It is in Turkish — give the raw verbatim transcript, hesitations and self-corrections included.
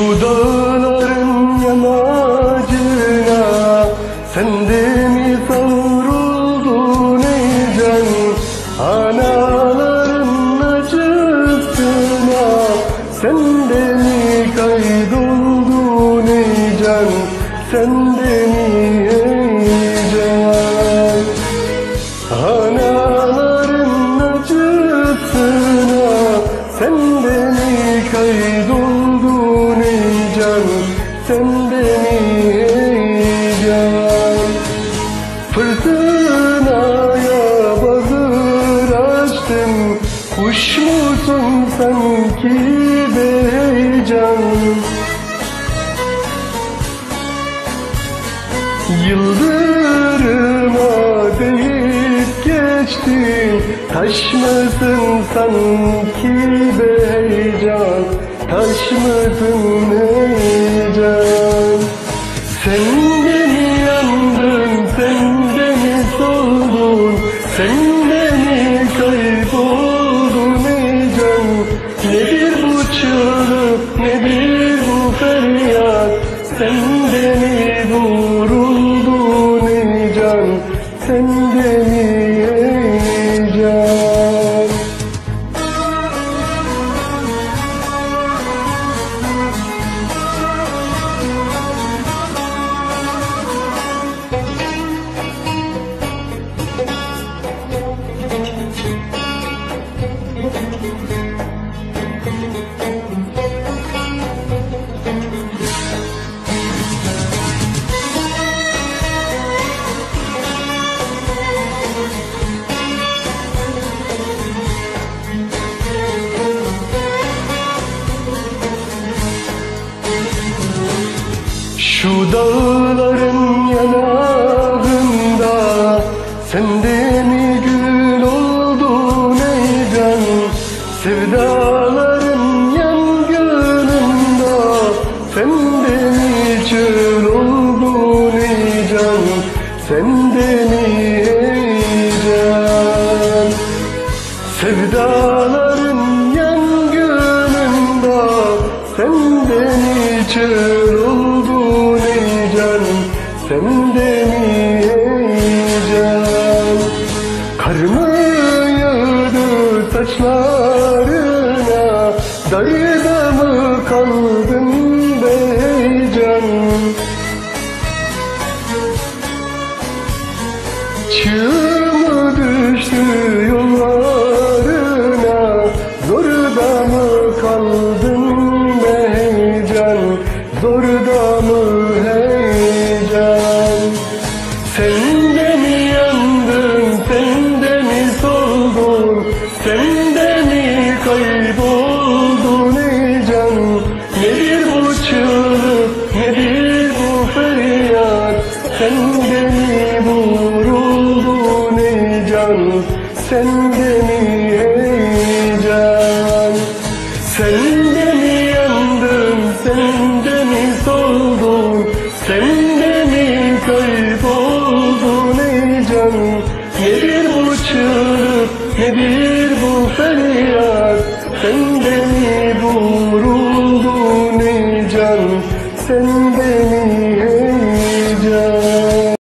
Şu dağların yamacına sen de mi savruldun ey can? Anaların acısına sen de mi kaydoldun ey can? Sen de mi ey can? Anaların acısına sen de mi kaydoldun ey can? Sen de mi ey can? Fırtınaya bağır açtın, kuş musun sanki be ey can? Yıldırıma değip geçtin, taş mısın sanki be ey can? Taş mısın ey can? Sen de mi yandın, sen de mi soldun, sen de mi kayboldun ey can? Nedir bu çığlık, nedir bu feryat? Sen de mi vuruldun ey can? Sen de mi ey can? Şu dağların yanağında sen de mi gül oldun ey can? Sevdaların yangınında sen de mi çöl oldun ey can? Sen de mi ey can? Sevdaların yangınında sen de mi çöl oldun ey can? Sen de mi ey can? Kar mı yağdı saçlarına, darda mı kaldın be ey can? Çığ mı düştü yollarına, zorda mı kaldın be ey can? Zorda mı hey can? Sen de mi yandın, sen de mi soldun, sen de mi kayboldun ey can? Nedir bu çığlık, nedir bu feryat? Sen de mi vuruldun ey can? Sen de mi ey can? Sen de mi yandın, sen de mi soldun, sen de mi kayboldun ey can? Nedir bu çığlık, nedir bu feryat? Sen de mi vuruldun ey can? Sen